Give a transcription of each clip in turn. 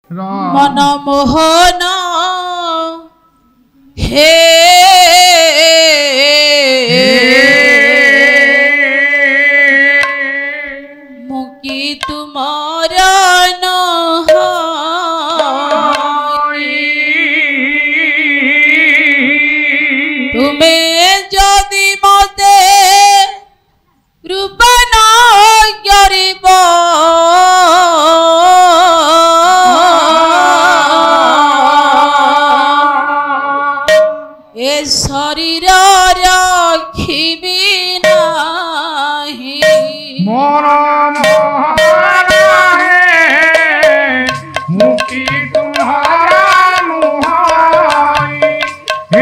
मनमोहन हे मुकी तुम्हारा तुम्हें जदि मते कृपा न करिब ए शरीर रखिबी नाही मोर मुक्ति तुम्हारा नुहाई हे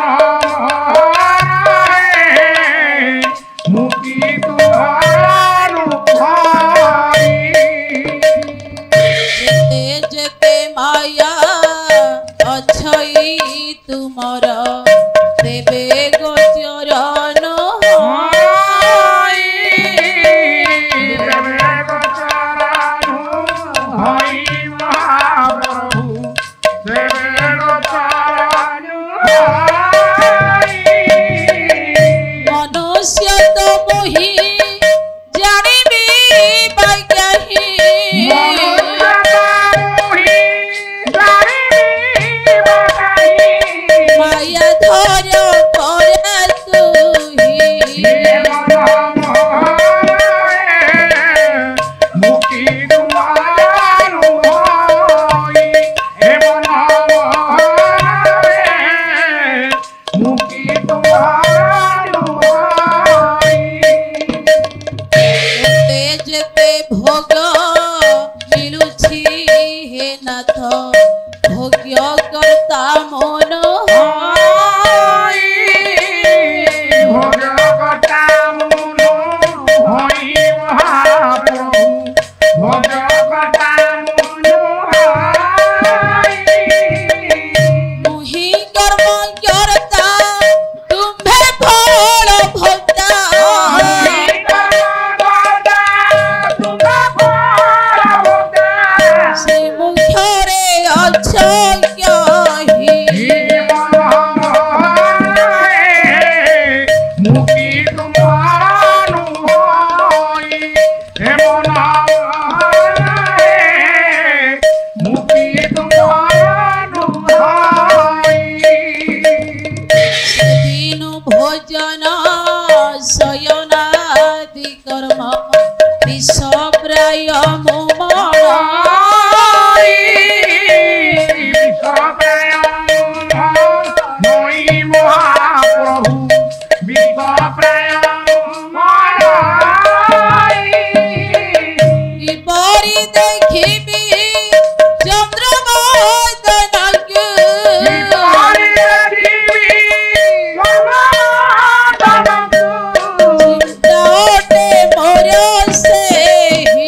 मुक्ति तुम्हारा नुहाई जेते जेते माया अछई तुमर देवे गोचरण मनुष्य तो मोहि जानिबी बाग्याही माया धर करे तुही मुक्ति तुम्हारा नुहाई हे मुक्ति तुम्हारा नुहाई जेते जेते भोग मिलुछि हे नाथ भोग्य कर्ता मन भोजकर्ता मुनो हरि महाप्रभु भोजकर्ता मुनो मुहि कर्म कर्ता तुम्हें फल भोक्ता से मुख्ୟରେ अछ क्याही मुक्ति तुम्हारा नुहाई हे मुक्ति तुम्हारा नुहाई दिन भोजन शयनादि कर्म विष प्राय महाप्रभु किपरि देखिबी चंद्रवदनके चिंताटे मोर सेहि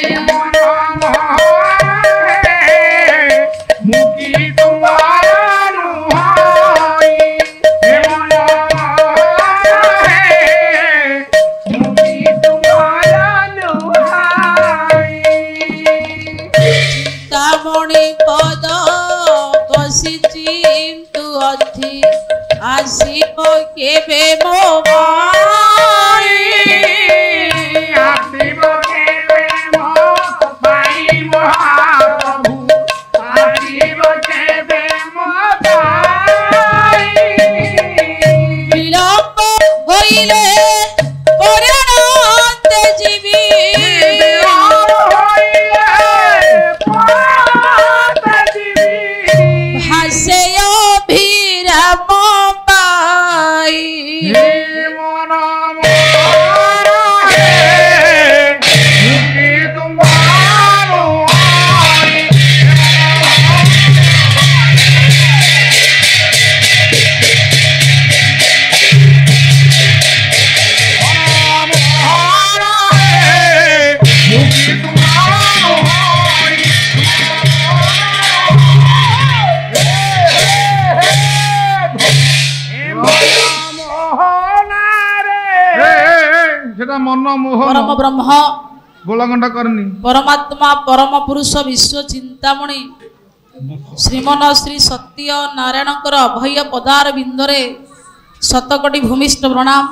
मुक्ति तुम्हारा नुहाई हे मुक्ति तुम्हारा नुहाई चिंतामणि पद बसी चिंतु अथि आसिब केबे मो माई आसिब केबे मो माई महाप्रभु आसिब केबे मो माई विलंब होइले परानते जीवी भासे अभिराम पाई সেটা মনমোহন परम ब्रह्म গোলাগন্ডা করনি परमात्मा परम पुरुष विश्व चिंतामणि ଶ୍ରୀମନ ଶ୍ରୀ ସତ୍ୟ ନାରାୟଣଙ୍କର ଅଭୟ ପଦାର ବିନ୍ଦରେ ଶତକୋଟି ଭୂମିଷ୍ଠ ପ୍ରଣାମ।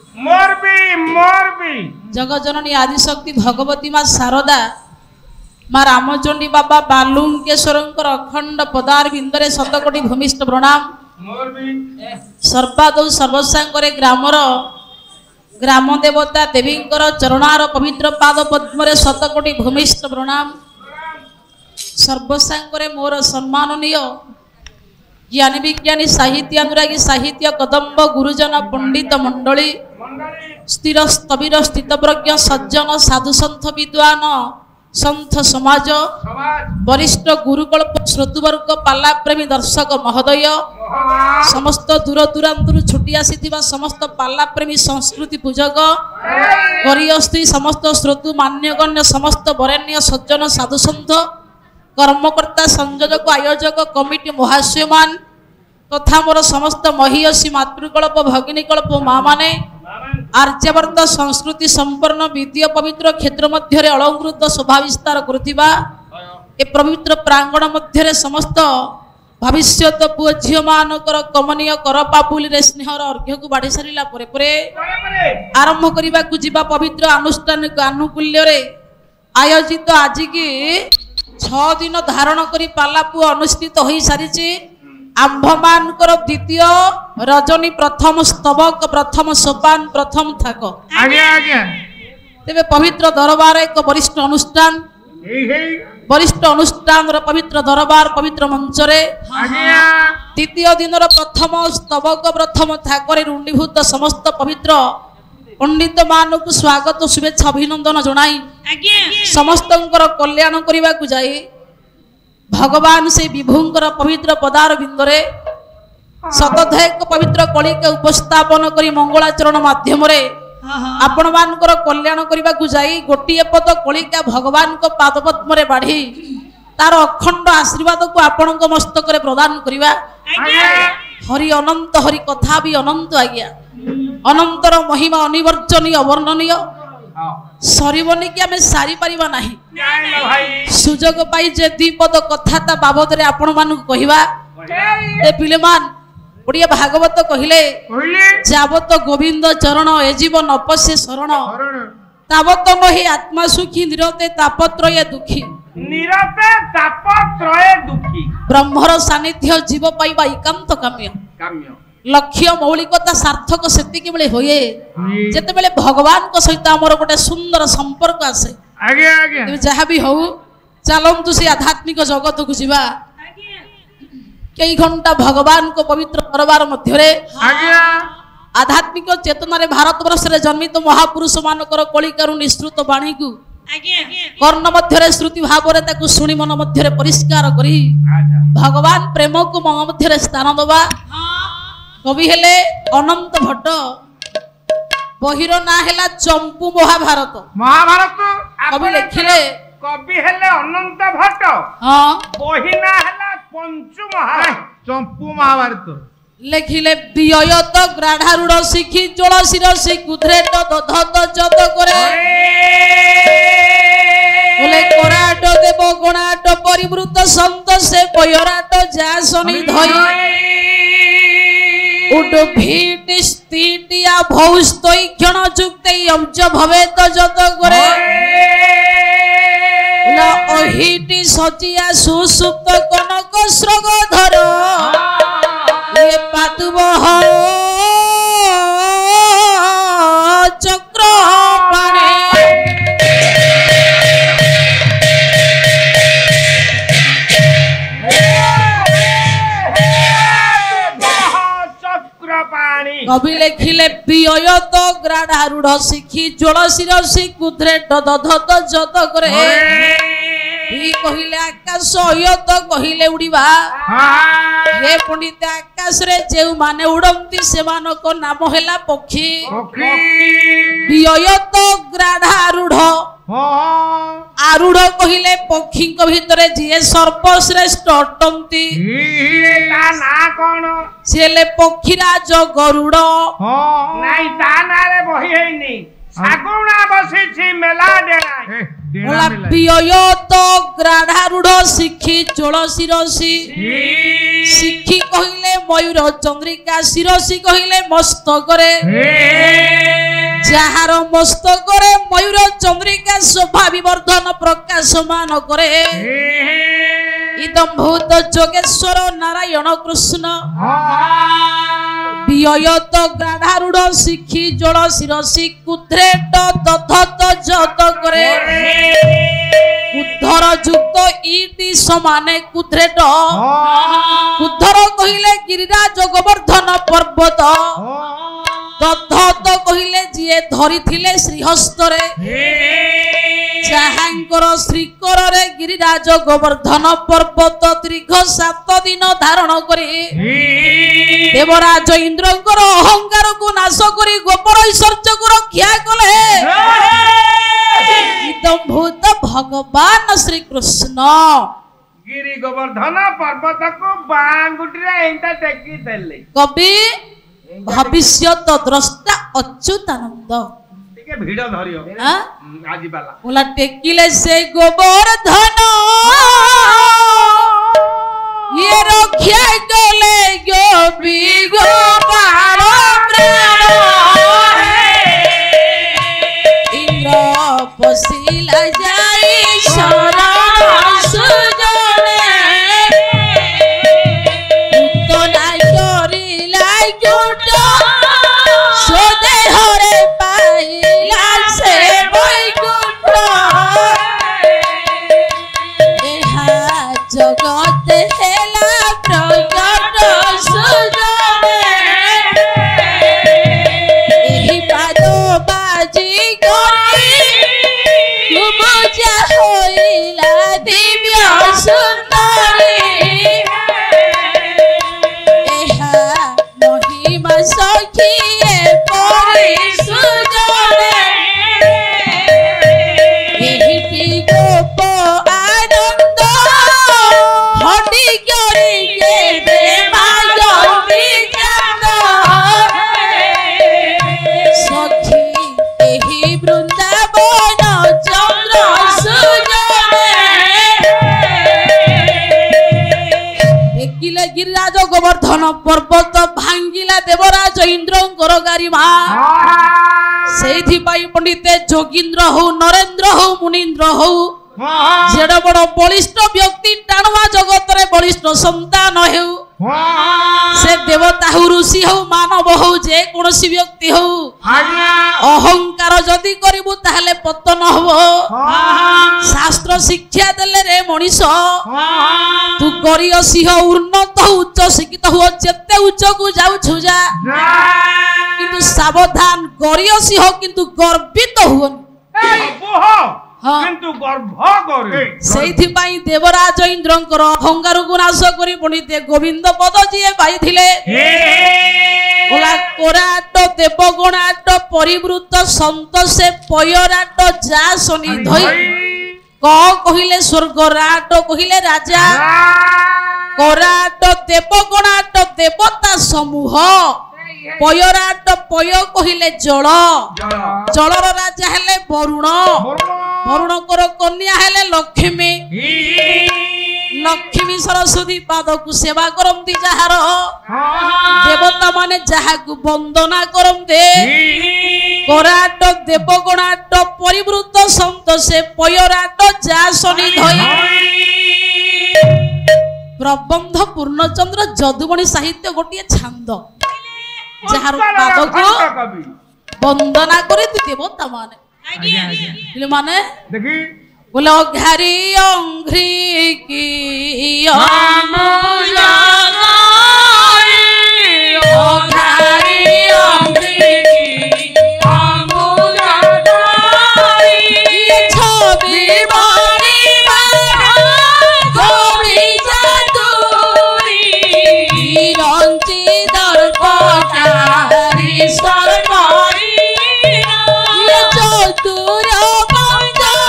ମୋରବି ଜଗଜନନୀ ଆଦିଶକ୍ତି ଭଗବତୀ ମା ଶାରଦା ମା ରାମଚଣ୍ଡୀ ବାବା ବାଲୁଙ୍କେଶ୍ୱରଙ୍କର ଅଖଣ୍ଡ ପଦାର ବିନ୍ଦରେ ଶତକୋଟି ଭୂମିଷ୍ଠ ପ୍ରଣାମ। ସର୍ବାଦୌ ସର୍ବସାଙ୍ଗରେ ଗ୍ରାମର ଗ୍ରାମ ଦେବତା ଦେବୀଙ୍କର ଚରଣାର ପବିତ୍ର ପାଦ ପଦ୍ମରେ ଶତକୋଟି ଭୂମିଷ୍ଠ ପ୍ରଣାମ। ସର୍ବସାଙ୍ଗରେ ମୋର ସମ୍ମାନନୀୟ ଜ୍ଞାନୀ ବିଜ୍ଞାନୀ ସାହିତ୍ୟ ଅନୁରାଗୀ ସାହିତ୍ୟ କଦମ୍ବ ଗୁରୁଜନ ପଣ୍ଡିତ ମଣ୍ଡଳୀ ସ୍ଥିର ସ୍ଥବିର ସ୍ଥିତପ୍ରଜ୍ଞ ସଜ୍ଜନ ସାଧୁସନ୍ଥ ବିଦ୍ୱାନ ସନ୍ଥ ସମାଜ ବରିଷ୍ଠ ଗୁରୁକଳ୍ପ ଶ୍ରୋତୃବର୍ଗ ପାଲାପ୍ରେମୀ ଦର୍ଶକ ମହୋଦୟ ସମସ୍ତ ଦୂର ଦୂରାନ୍ତରୁ ଛୁଟି ଆସିଥିବା ସମସ୍ତ ପାଲାପ୍ରେମୀ ସଂସ୍କୃତି ପୂଜକ ଗରିୟସ୍ତ୍ରୀ ସମସ୍ତ ଶ୍ରୋତୃ ମାନ୍ୟଗଣ୍ୟ ସମସ୍ତ ବରେଣ୍ୟ ସଜ୍ଜନ ସାଧୁସନ୍ଥ କର୍ମକର୍ତ୍ତା ସଂଯୋଜକ ଆୟୋଜକ କମିଟି ମହାଶୟମାନ ତଥା ମୋର ସମସ୍ତ ମହିୟସୀ ମାତୃକଳ୍ପ ଭଗିନୀକଳ୍ପ ମା ମାନେ ଆର୍ଯ୍ୟାବର୍ତ୍ତ ସଂସ୍କୃତି ସମ୍ପନ୍ନ ବିଦ୍ୟ ପବିତ୍ର କ୍ଷେତ୍ର ମଧ୍ୟରେ ଅଳଙ୍କୃତ ଶୋଭା ବିସ୍ତାର କରୁଥିବା ଏ ପବିତ୍ର ପ୍ରାଙ୍ଗଣ ମଧ୍ୟରେ ସମସ୍ତ ଭବିଷ୍ୟତ ପୁଅ ଝିଅମାନଙ୍କର କମନୀୟ କରପାପୁଲିରେ ସ୍ନେହର ଅର୍ଘ୍ୟକୁ ବାଢ଼ି ସାରିଲା ପରେ ଆରମ୍ଭ କରିବାକୁ ଯିବା ପବିତ୍ର ଆନୁଷ୍ଠାନିକ ଆନୁକୂଲ୍ୟରେ ଆୟୋଜିତ ଆଜିକି 6 ଦିନ ଧାରଣ କରି ପାଲାପୁଅ ଅନୁଷ୍ଠିତ ହୋଇସାରିଛି। ଆମ୍ଭମାନଙ୍କର ଦ୍ୱିତୀୟ ରଜନୀ ପ୍ରଥମ ସ୍ତବକ ପ୍ରଥମ ସୋପାନ ପ୍ରଥମ ଥାକ। ତେବେ ପବିତ୍ର ଦରବାର ଏକ ବରିଷ୍ଠ ଅନୁଷ୍ଠାନ ବରିଷ୍ଠ ଅନୁଷ୍ଠାନର ପବିତ୍ର ଦରବାର ପବିତ୍ର ମଞ୍ଚରେ ଦ୍ୱିତୀୟ ଦିନର ପ୍ରଥମ ସ୍ତବକ ପ୍ରଥମ ଥାକରେ ରୁଣ୍ଡୀଭୂତ ସମସ୍ତ ପବିତ୍ର ପଣ୍ଡିତ ମାନଙ୍କୁ ସ୍ୱାଗତ ଶୁଭେଚ୍ଛା ଅଭିନନ୍ଦନ ଜଣାଇ ସମସ୍ତଙ୍କର କଲ୍ୟାଣ କରିବାକୁ ଯାଇ ଭଗବାନ ସେ ବିଭୁଙ୍କର ପବିତ୍ର ପଦାର ବିନ୍ଦରେ ଶତଧେକ ପବିତ୍ର କଳିକା ଉପସ୍ଥାପନ କରି ମଙ୍ଗଳାଚରଣ ମାଧ୍ୟମରେ ଆପଣମାନଙ୍କର କଲ୍ୟାଣ କରିବାକୁ ଯାଇ ଗୋଟିଏ ପଦ କଳିକା ଭଗବାନଙ୍କ ପାଦପଦ୍ମରେ ବାଢ଼ି ତାର ଅଖଣ୍ଡ ଆଶୀର୍ବାଦକୁ ଆପଣଙ୍କ ମସ୍ତକରେ ପ୍ରଦାନ କରିବା। ହରି ଅନନ୍ତ ହରି କଥା ବି ଅନନ୍ତ ଆଜ୍ଞା ଅନନ୍ତର ମହିମା ଅନିବର୍ଜନୀୟ ଅବର୍ଣ୍ଣନୀୟ ସରିବନି କି ଆମେ ସାରିପାରିବା ନାହିଁ। ସୁଯୋଗ ପାଇ ଯେ ଦ୍ୱିପଦ କଥା ତା ବାବଦରେ ଆପଣମାନଙ୍କୁ କହିବା। ଏ ପିଲେମାନ ଓଡ଼ିଆ ଭାଗବତ କହିଲେ ଯାବତ ଗୋବିନ୍ଦ ଚରଣ ଏ ଜୀବ ନପସେ ଶରଣ ତାବତ ନହି ଆତ୍ମା ସୁଖୀ ନିରତେ ତାପତ୍ରୟେ ଦୁଃଖୀ ବ୍ରହ୍ମର ସାନ୍ନିଧ୍ୟ ଜୀବ ପାଇବା ଏକାନ୍ତ କାମ୍ୟ ଲକ୍ଷ୍ୟ ମୌଳିକତା ସାର୍ଥକ ସେତିକି ବେଳେ ହୁଏ ଯେତେବେଳେ ଭଗବାନଙ୍କ ସହିତ ଆମର ଗୋଟେ ସୁନ୍ଦର ସମ୍ପର୍କ ଆସେ। ଯାହା ବି ହଉ ଚାଲନ୍ତୁ ସେ ଆଧ୍ୟାତ୍ମିକ ଜଗତକୁ ଯିବା। କେଇ ଘଣ୍ଟା ଭଗବାନଙ୍କ ପବିତ୍ର ଦରବାର ମଧ୍ୟରେ ଆଧ୍ୟାତ୍ମିକ ଚେତନାରେ ଭାରତବର୍ଷରେ ଜନ୍ମିତ ମହାପୁରୁଷ ମାନଙ୍କର କଳିକାରୁ ନିଃସୃତ ବାଣୀକୁ କର୍ଣ୍ଣ ମଧ୍ୟରେ ଶ୍ରୁତି ଭାବରେ ତାକୁ ଶୁଣି ମନ ମଧ୍ୟରେ ପରିଷ୍କାର କରି ଭଗବାନ ପ୍ରେମକୁ ମନ ମଧ୍ୟରେ ସ୍ଥାନ ଦେବା। କବି ହେଲେ ଅନନ୍ତ ଭଟ୍ଟ ବହିର ନାଁ ହେଲା ଚମ୍ପୁ ମହାଭାରତ। କବି ଲେଖିଲେ କବି ହେଲେ ଅନନ୍ତ ଭଟ୍ଟ ବହି ନାଁ ହେଲା ଚମ୍ପୁ ମହାଭାରତ। ଲେଖିଲେ ବିୟତ ଗ୍ରାଢାରୁଢ ଶିଖି ଜଳ ଶିରସି କୁଧ୍ରେଟ ଦଧତ ଜତ করে বলে করাট দেব গণাট পরিবৃত সন্ত সে পয়রাট যা শনি ধই উড ভিট স্থিটিয়া ভৌস্তৈ ক্ষণ যুক্তৈ অবজ ভবে তো যত করে অহিটি সচিয়া সুসুপ্ত কনক স্রগধর ये पातुबह चक्र पाणे कवि लेखिले बियत ग्राढ़ारूढ़ शिखी जोड़ शिरसी कुद्रे दधत जत करे कहिले आकाश अयत कहिले उड़ीबा हे पंडित आकाश रे जे माने उड़ंती सेमानक नाम हैला पक्षी बियत ग्राढ़ारूढ़ आरूढ़ कहिले पक्षी भितर जी सर्वश्रेष्ठ अटंती पक्षीराज गरुड़ ଶାଗୁଣା ବସିଛି ମେଲା ଡେଣା बोला पियो तो ग्राढ़ारूढ़ शिखी चोल शिरसी शिखी कहिले मयूर चंद्रिका शिरसी कहिले मस्तकरे जहार मस्तकरे मयूर चंद्रिका शोभा विवर्धन प्रकाशमान करे इदम भूत जोगेश्वर नारायण कृष्ण वियत ग्राढ़ारूढ़ शिखी जोड़ शिरसी कुद्रेट दधत जत करे कुद्धर युक्त इटी समाने कुद्रेट कुद्धर कहिले गिरिराज गोवर्धन पर्वत दधत कहिले जिए धरी थिले श्रीहस्तरे जहांकर श्रीकरे गिरिराज गोवर्धन पर्वत दीर्घ 7 दिन धारण करे देवराज इंद्रंकर अहंकार को नाश करी गोपर ऐश्वर्य को रक्षा कले इदम भूत भगवान श्री कृष्ण गिरी गोवर्धन पर्वत को बांगुटी रे एंटा टेकी देले कवि भविष्यत द्रष्टा अच्युतानंद टिके भिड़ धरियो हां आजी बाला बोला टेकिले से गोवर्धन ये रक्षा कले गोपी गोपाल प्राण इंद्र पशिला जाई शरण सुजने उतना करिला जुट सोदे हरे पाइला से बैकुंठ एहा जगत हेला प्रकट सुजने एही पाद बाजी गरी कुबजा होइला दिव्य सुंदरी एहा महिमा सखिए परि सुजने एही गोप आनंद हटी करी के देवागति ज्ञान सखी एही वृंदावन चंद्र सुजने देखिले गिरिराज गोवर्धन पर्वत भांगिला देवराज इंद्रंकर गारिमा सेठी पाई पंडिते जोगींद्र हो नरेंद्र हो मुनीन्द्र हो जेड़ बड़ बलिष्ठ व्यक्ति टाणुआ जगत रे बलिष्ठ संतान हेउ से देवता हो ऋषि हो मानव हो जे कोनसी व्यक्ति हो अहंकार जदि करिबु ताहले पतन हबो शास्त्र शिक्षा देले रे मनीष तू गरियसी हो उन्नत हो उच्च शिक्षित हो जेते उच्च को जाउ छुजा किंतु सावधान गरियसी हो किंतु गर्वित होनी किंतु गर्भ करे सेठी पाई देवराज इंद्रंकर अहंकार को नाश करी पंडिते गोविंद पद जिए पाइथिले बोला कोराट देवगणाट परिवृत संत से पयराट जा शनि धई क कहिले स्वर्गराट कहिले राजा कोराट देवगणाट देवता समूह पयराट पय कहिले जल जलर राजा हेले वरुण वरुणकर कन्या हेले लक्ष्मी लक्ष्मी सरस्वती पाद को सेवा करती जहार देवता माने जहा को वंदना करते कराट देवगणाट परिवृत संत से पयराट जा शनि धई प्रबंध पूर्णचंद्र जदुमणि साहित्य गोटे छांद जहार पाद को वंदना करे देवता माने माने देखी बोलो घरी अंघ्री की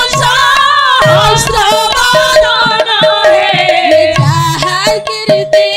सहस्र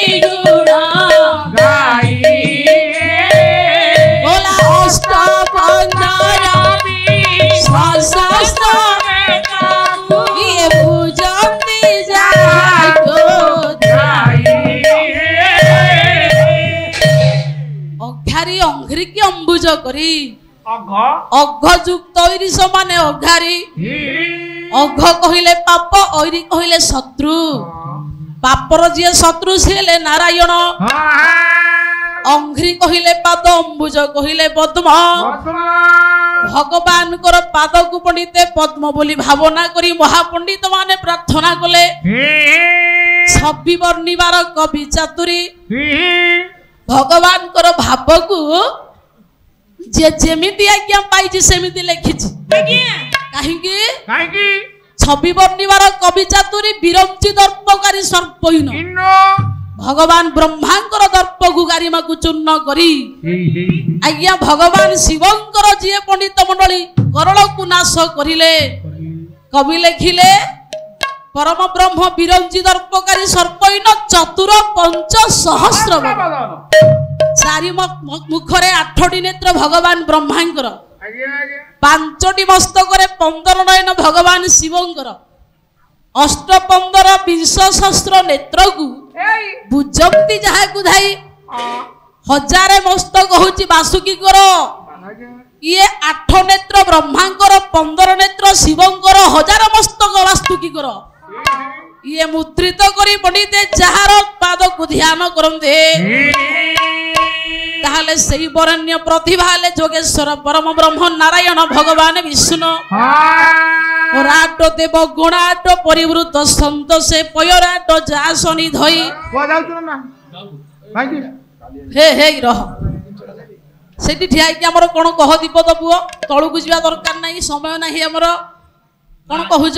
ଅଘାରି ଅଙ୍ଘ୍ରି କି ଅମ୍ବୁଜ କରି ଅଘ ଅଘ ଯୁକ୍ତ ଐରିଷ ମାନେ ଅଘାରି ଅଘ କହିଲେ ପାପ ଐରି କହିଲେ ଶତ୍ରୁ ପାପର ଯିଏ ଶତ୍ରୁ ସେ ହେଲେ ନାରାୟଣ ଅଙ୍ଘ୍ରି କହିଲେ ପାଦ ଅମ୍ବୁଜ କହିଲେ ପଦ୍ମ ଭଗବାନଙ୍କର ପାଦକୁ ପଣ୍ଡିତେ ପଦ୍ମ ବୋଲି ଭାବନା କରି ମହାପଣ୍ଡିତ ମାନେ ପ୍ରାର୍ଥନା କଲେ ଛବି ବର୍ଣ୍ଣିବାର କବି ଚାତୁରୀ ଭଗବାନଙ୍କର ଭାବକୁ ଯେ ଯେମିତି ଆଜ୍ଞା ପାଇଛି ସେମିତି ଲେଖିଛି କାହିଁକି ଛବି ବର୍ଣ୍ଣିବାର କବି ଚାତୁରୀ ବିରଞ୍ଚି ଦର୍ପକାରୀ ସର୍ପହୀନ ଭଗବାନ ବ୍ରହ୍ମାଙ୍କର ଦର୍ପକୁ ଗାରିମାକୁ ଚୂର୍ଣ୍ଣ କରି ଆଜ୍ଞା ଭଗବାନ ଶିବଙ୍କର ଯିଏ ପଣ୍ଡିତ ମଣ୍ଡଳୀ କରଳକୁ ନାଶ କରିଲେ କବି ଲେଖିଲେ ପରମ ବ୍ରହ୍ମ ବିରଞ୍ଚି ଦର୍ପକାରୀ ସର୍ପହୀନ ଚତୁର ପଞ୍ଚ ସହସ୍ର ଚାରି ମୁଖରେ 8ଟି ନେତ୍ର ଭଗବାନ ବ୍ରହ୍ମାଙ୍କର 5ଟି ମସ୍ତକରେ 15 ନୟନ ଭଗବାନ ଶିବଙ୍କର 8 15 20 ସହସ୍ର ନେତ୍ରକୁ ବୁଝନ୍ତି ଯାହାକୁ ଧାଇ 1000 ମସ୍ତକ ହଉଛି ବାସୁକୀଙ୍କର ଇଏ 8 ନେତ୍ର ବ୍ରହ୍ମାଙ୍କର 15 ନେତ୍ର ଶିବଙ୍କର 1000 ମସ୍ତକ ବାସୁକୀଙ୍କର ଇଏ ମୁଦ୍ରିତ କରି ପଣ୍ଡିତେ ଯାହାର ପାଦକୁ ଧ୍ୟାନ କରନ୍ତେ ତାହେଲେ ସେଇ ବରଣ୍ୟ ପ୍ରତିଭା ହେଲେ ଯୋଗେଶ୍ୱର ପରମ ବ୍ରହ୍ମ ନାରାୟଣ ଭଗବାନ ବିଷ୍ଣୁ ରାଟ ଦେବ ଗୁଣାଟ ପରିବୃତ ସନ୍ତ ସେ ପୟରାଟ ଯାସନି ଧଇ ହେ ହେ ରହ ସେଠି ଠିଆ ହେଇକି ଆମର କଣ କହ ଦୀପଦ ପୁଅ ତଳକୁ ଯିବା ଦରକାର ନାହିଁ ସମୟ ନାହିଁ ଆମର କଣ କହୁଛ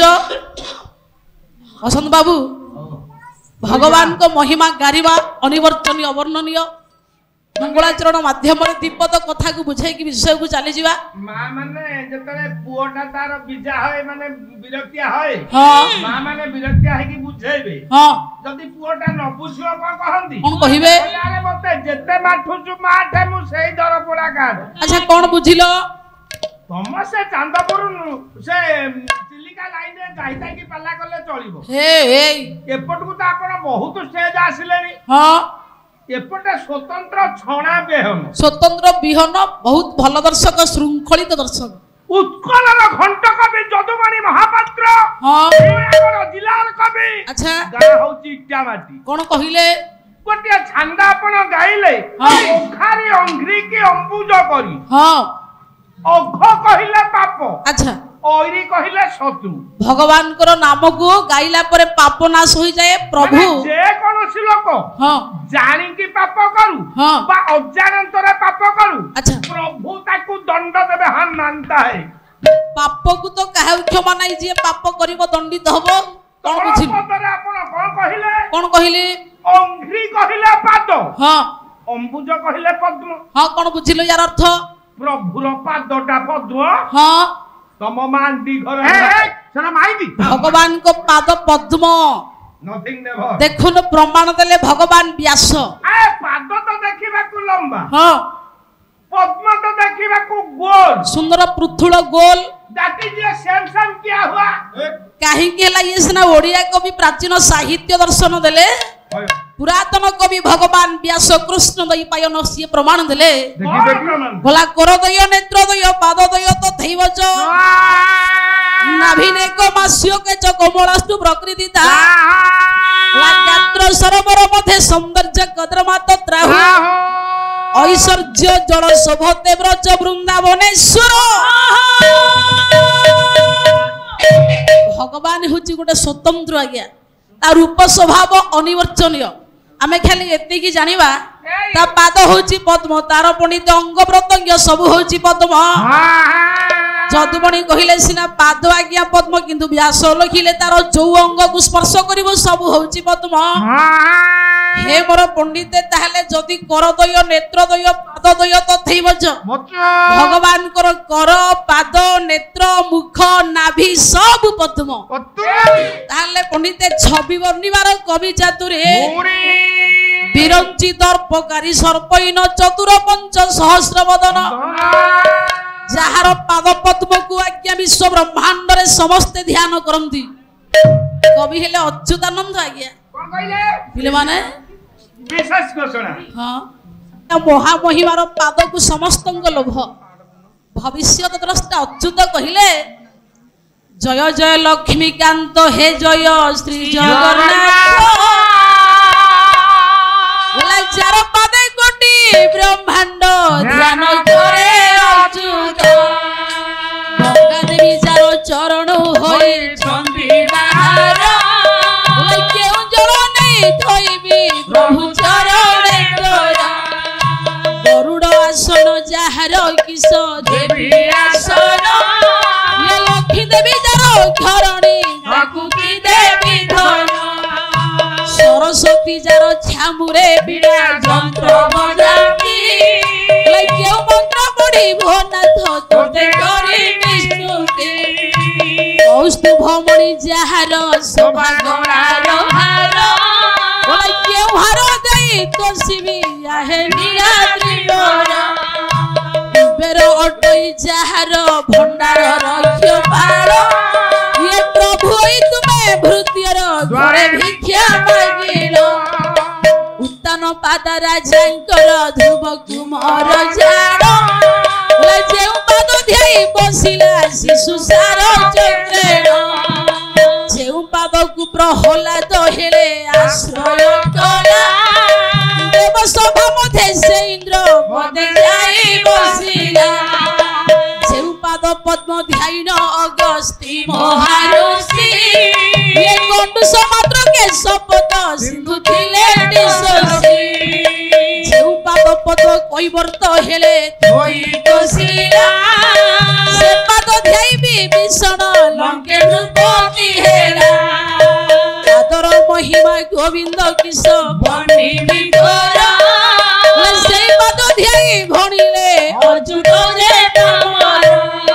ବସନ୍ତ ବାବୁ ଭଗବାନଙ୍କ ମହିମା ଗାରିବା ଅନିବର୍ତ୍ତନୀୟ ଅବର୍ଣ୍ଣନୀୟ ମଙ୍ଗଳାଚରଣ ମାଧ୍ୟମରେ ଦୀପଦ କଥାକୁ ବୁଝେଇକି ବିଷୟକୁ ଚାଲିଯିବା ମା ମାନେ ଯେତେବେଳେ ପୁଅଟା ତାର ବିଜା ହଏ ମାନେ ବିରକ୍ତିଆ ହଏ ମା ମାନେ ବିରକ୍ତିଆ ହେଇକି ବୁଝେଇବେ ଯଦି ପୁଅଟା ନ ବୁଝିବ କଣ କହନ୍ତି କଣ କହିବେ ଆରେ ମତେ ଯେତେ ମାଠୁଛୁ ମାଠେ ମୁଁ ସେଇ ଦର ପୋଡା କାଢ ଆଚ୍ଛା କଣ ବୁଝିଲ ତମ ସେ ଚାନ୍ଦପୁର ସେ ଚିଲିକା ଲାଇନରେ ଯାଇକି ପାଲା କଲେ ଚଳିବ ଏପଟକୁ ତ ଆପଣ ବହୁତ ଷ୍ଟେଜ ଆସିଲେଣି ଏପଟେ ସ୍ୱତନ୍ତ୍ର ଛଣା ବିହନ ସ୍ୱତନ୍ତ୍ର ବିହନ ବହୁତ ଭଲ ଦର୍ଶକ ଶୃଙ୍ଖଳିତ ଦର୍ଶକ ଉତ୍କଳର ଘଣ୍ଟ କବି ଯଦୁମଣି ମହାପାତ୍ର ଜିଲ୍ଲାର କବି ଆଚ୍ଛା ଗାଁ ହଉଛି ଇଟାମାଟି କଣ କହିଲେ ଗୋଟିଏ ଛାନ୍ଦା ଆପଣ ଗାଇଲେ ଅଘାରି ଅଙ୍ଘ୍ରି କି ଅମ୍ବୁଜ କରି ଅଘ କହିଲେ ପାପ ଆଚ୍ଛା ଐରି କହିଲେ ଶତ୍ରୁ ଭଗବାନଙ୍କର ନାମକୁ ଗାଇଲା ପରେ ପାପ ନାଶ ହୋଇଯାଏ ପ୍ରଭୁ ଯେ କୌଣସି ଲୋକ ଜାଣିକି ପାପ କରୁ ବା ଅଜାଣତରେ ପାପ କରୁ ପ୍ରଭୁ ତାକୁ ଦଣ୍ଡ ଦେବେ ହଁ ମାନତା ହେ ପାପକୁ ତ କାହାକୁ କ୍ଷମା ନାହିଁ ଯିଏ ପାପ କରିବ ଦଣ୍ଡିତ ହବ କଣ ବୁଝିଲେ ଆପଣ କଣ କହିଲେ ଅଙ୍ଘ୍ରି କହିଲେ ପାଦ ଅମ୍ବୁଜ କହିଲେ ପଦ୍ମ କଣ ବୁଝିଲ ୟାର ଅର୍ଥ ପ୍ରଭୁର ପାଦଟା ପଦ୍ମ ତମ ମାଣ୍ଡି ଘର ଭଗବାନଙ୍କ ପାଦ ପଦ୍ମ ଦେଖୁନ ପ୍ରମାଣ ଦେଲେ ଭଗବାନ ବ୍ୟାସ ପାଦ ତ ଦେଖିବାକୁ ଲମ୍ବା ପଦ୍ମ ତ ଦେଖିବାକୁ ଗୋଲ ସୁନ୍ଦର ପୃଥୁଳ ଗୋଲ କାହିଁକି ହେଲା ଇଏ ସିନା ଓଡିଆ କବି ପ୍ରାଚୀନ ସାହିତ୍ୟ ଦର୍ଶନ ଦେଲେ ପୁରାତନ କବି ଭଗବାନ ବ୍ୟାସ କୃଷ୍ଣ ଦଇ ପାୟନ ସିଏ ପ୍ରମାଣ ଦେଲେ ଗଲା କରଦୟ ନେତ୍ରଦୟ ପାଦଦୟ ତଥୈବଚ ନାଭିନେକ ମାସ୍ୟକେଚ କୋମଳାଷ୍ଟୁ ପ୍ରକୃତିତା ଗାତ୍ର ସରୋବର ମଧ୍ୟେ ସୌନ୍ଦର୍ଯ୍ୟ କଦ୍ରମାତ ତ୍ରାହୁ ଐଶ୍ୱର୍ଯ୍ୟ ଜଳ ଶୋଭତେ ବ୍ରଜ ବୃନ୍ଦାବନେଶ୍ୱର ଭଗବାନ ହଉଛି ଗୋଟେ ସ୍ୱତନ୍ତ୍ର ଆଜ୍ଞା ତା ରୂପ ସ୍ୱଭାବ ଅନିବର୍ଚ୍ଚନୀୟ ଆମେ ଖାଲି ଏତିକି ଜାଣିବା ତା ପାଦ ହଉଛି ପଦ୍ମ ତାର ପଣ୍ଡିତ ଅଙ୍ଗ ପ୍ରତ୍ୟଙ୍ଗ ସବୁ ହଉଛି ପଦ୍ମ ଯଦୁମଣି କହିଲେ ସିନା ପାଦ ଆଜ୍ଞା ପଦ୍ମ କିନ୍ତୁ ବ୍ୟାସ ଲେଖିଲେ ତାର ଯୋଉ ଅଙ୍ଗକୁ ସ୍ପର୍ଶ କରିବ ସବୁ ହଉଛି ପଦ୍ମ ହେ ମୋର ପଣ୍ଡିତେ ତାହେଲେ ଯଦି କରଦୟ ନେତ୍ରଦୟ ପାଦଦୟ ତଥୈବଚ ଭଗବାନଙ୍କର କର ପାଦ ନେତ୍ର ମୁଖ ନାଭି ସବୁ ପଦ୍ମ ତାହେଲେ ପଣ୍ଡିତେ ଛବି ବର୍ଣ୍ଣିବାର କବି ଚାତୁରେ ବିରଞ୍ଚି ଦର୍ପକାରୀ ସର୍ପହୀନ ଚତୁର ପଞ୍ଚ ସହସ୍ର ବଦନ ଯାହାର ପାଦ ପଦ୍ମକୁ ଆଜ୍ଞା ବିଶ୍ଵ ବ୍ରହ୍ମାଣ୍ଡରେ ସମସ୍ତେ ଧ୍ୟାନ କରନ୍ତି କବି ହେଲେ ଅଚ୍ୟୁତାନନ୍ଦ ଆଜ୍ଞା ପିଲାମାନେ ବିଶେଷ ଘୋଷଣା महामहिमार पाद को समस्त लोभ भविष्य द्रष्टा अच्युत कहले जय जय लक्ष्मीकांत हे जय श्री जगन्नाथ बोला जार पादे कोटि ब्रह्मांड ध्यान करे अच्युत गंगा देवी जार चरण होई चंदी बाहर बोला केउ जल नहीं थोइबी प्रभु चरणे तोरा गरुड़ आसन जहार किस देवी आसन ये लक्ष्मी देवी जार घरणी ताकुकी देवी धन सरस्वती जार छामुरे बिना जंत्र बजाती केउ मंत्र पढ़ी भोनाथ तोते करी विष्णुति कौस्तुभमणि जहार शोभा गणार हार बोला केउ हार देई तो शिवी आहे नियाद्री डोरा बेर अटई जहार भंडार रक्ष पार ये प्रभु तुमे भृत्यर द्वारे भिक्षा मागिलो उत्तान पाद राजांकर ध्रुव कुमार जाड़ जेउ पाद ध्याई बसिला शिशु सार चक्रेण जेउ पाद को प्रहलाद हेले आश्रय कला देव सभा मध्ये से इंद्र पदे जाई बसिला जेउ पाद पद्म ध्यान अगस्ती महाऋषि ये कंडूस मात्र के शपथ सिंधु थिले दिशसी जेउ पाद पद्म कैवर्त हेले धोई बसिला से पाद ध्याई भीषण लंके नृपति हेला आदर महिमा गोविंद किस बनी विधरा से पाद ध्याई भणिले अच्युत जे तमरा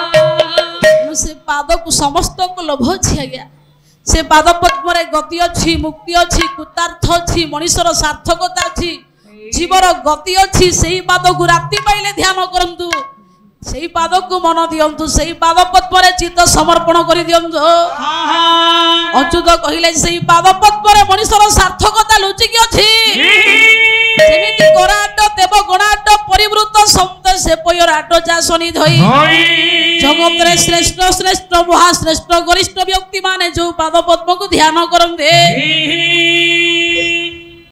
से पाद को समस्त को लोभ अछि आज्ञा से पाद पद्म रे गति अछि मुक्ति अछि कुतार्थ अछि मनुष्यर सार्थकता अछि जीवर गति अछि सेही पाद को राति पाइले ध्यान करंतु सेही पाद को मन दियंतु सेही पाद पद्म रे चित्त समर्पण करि दियंतु अच्युत कहिले सेही पाद पद्म रे मनुष्यर सार्थकता लुचि कि अछि जेमिति कराट देव गणाट परिवृत संत से पयराट जासनी धई जगत रे श्रेष्ठ श्रेष्ठ महाश्रेष्ठ गरिष्ठ व्यक्ति माने जो पाद पद्म को ध्यान करंते